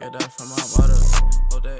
Get that from my mother. Oh, that,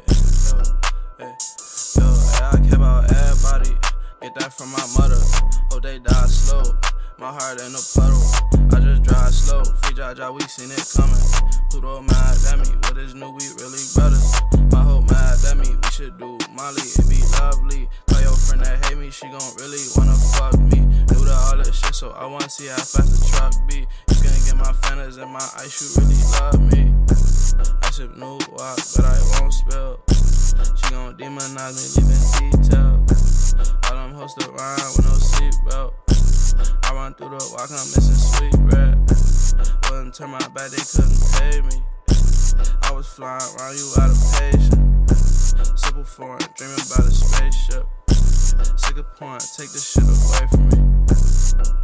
yo, I care about everybody. Get that from my mother. Oh, they die slow. My heart in a puddle. I just drive slow. Free Jaja, we seen it coming. Pluto mad at me. What is new? We really brothers. My hope mad at me. We should do Molly. It be lovely. Tell your friend that hate me. She gon' really wanna fuck me. New to all this shit, so I wanna see how fast the truck be. You can get my fantas and my ice. You really love me. I sip new walk, but I won't spill. She gon' demonize me, leaving detail. All them hoes to rhyme with no seatbelt. I run through the walk, I'm missing sweet bread. Wouldn't turn my back, they couldn't pay me. I was flying around you out of patience. Simple foreign, dreaming about a spaceship. Sick of porn, take this shit away from me.